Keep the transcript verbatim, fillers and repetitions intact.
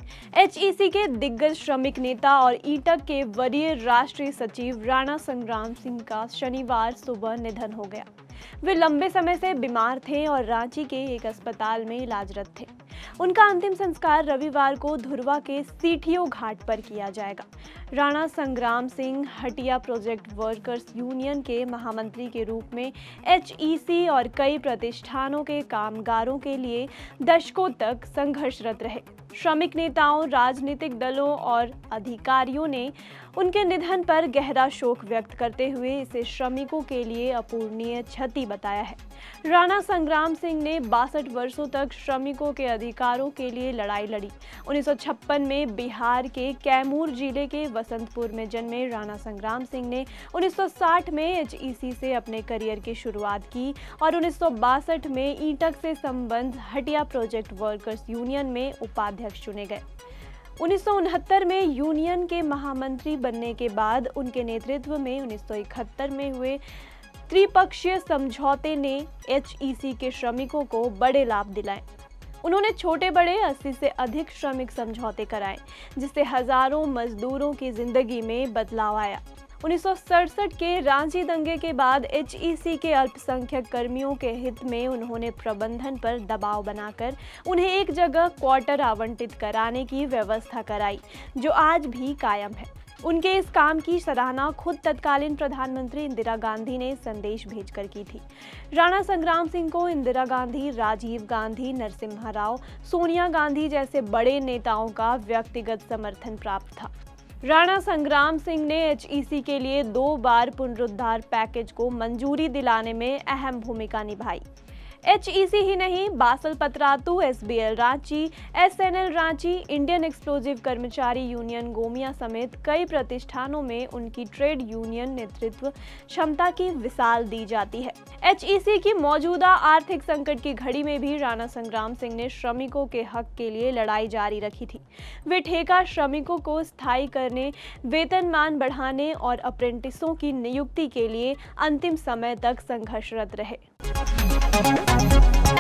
HEC के दिग्गज श्रमिक नेता और ईटक के वरीय राष्ट्रीय सचिव राणा संग्राम सिंह का शनिवार सुबह निधन हो गया। वे लंबे समय से बीमार थे और रांची के एक अस्पताल में इलाजरत थे। उनका अंतिम संस्कार रविवार को धुरवा के सीठियो घाट पर किया जाएगा। Rana Sangram Singh Hatia project workers union के महामंत्री के रूप में एचईसी और कई प्रतिष्ठानों के कामगारों के लिए दशकों तक संघर्षरत रहे। श्रमिक नेताओं, राजनीतिक दलों और अधिकारियों ने उनके निधन पर गहरा शोक व्यक्त करते हुए इसे श्रमिकों के लिए अपूरणीय क्षति बताया है। राणा संग्राम सिंह ने बासठ वर्षों तक श्रमिकों के अधिकारों के लिए लड़ाई लड़ी। उन्नीस सौ छप्पन में बिहार के कैमूर जिले के वसंतपुर में जन्मे राणा संग्राम सिंह ने उन्नीस सौ साठ में एचईसी से अपने करियर की शुरुआत की और उन्नीस सौ बासठ में ईटक से संबंध हटिया प्रोजेक्ट वर्कर्स यूनियन में उपाध्यक्ष चुने गए। उन्नीस सौ उनहत्तर में यूनियन के महामंत्री बनने के बाद उनके नेतृत्व में उन्नीस सौ इकहत्तर में हुए त्रिपक्षीय समझौते ने एचईसी के श्रमिकों को बड़े लाभ दिलाए। उन्होंने छोटे बड़े अस्सी से अधिक श्रमिक समझौते कराए, जिससे हजारों मजदूरों की जिंदगी में बदलाव आया। उन्नीस सौ सड़सठ के रांची दंगे के बाद एचईसी के अल्पसंख्यक कर्मियों के हित में उन्होंने प्रबंधन पर दबाव बनाकर उन्हें एक जगह क्वार्टर आवंटित कराने की व्यवस्था कराई, जो आज भी कायम है। उनके इस काम की सराहना खुद तत्कालीन प्रधानमंत्री इंदिरा गांधी ने संदेश भेजकर की थी। राणा संग्राम सिंह को इंदिरा गांधी, राजीव गांधी, नरसिम्हा राव, सोनिया गांधी जैसे बड़े नेताओं का व्यक्तिगत समर्थन प्राप्त था। राणा संग्राम सिंह ने एचईसी के लिए दो बार पुनरुद्धार पैकेज को मंजूरी दिलाने में अहम भूमिका निभाई। एचईसी ही नहीं, Basal Patratu, SBL Ranchi, SNL Ranchi, Indian explosive कर्मचारी यूनियन गोमिया समेत कई प्रतिष्ठानों में उनकी ट्रेड यूनियन नेतृत्व क्षमता की मिसाल दी जाती है। एचईसी की मौजूदा आर्थिक संकट की घड़ी में भी राणा संग्राम सिंह ने श्रमिकों के हक के लिए लड़ाई जारी रखी थी। वे ठेका श्रमिकों को स्थायी करने, वेतनमान बढ़ाने और अप्रेंटिसों की नियुक्ति के लिए अंतिम समय तक संघर्षरत रहे।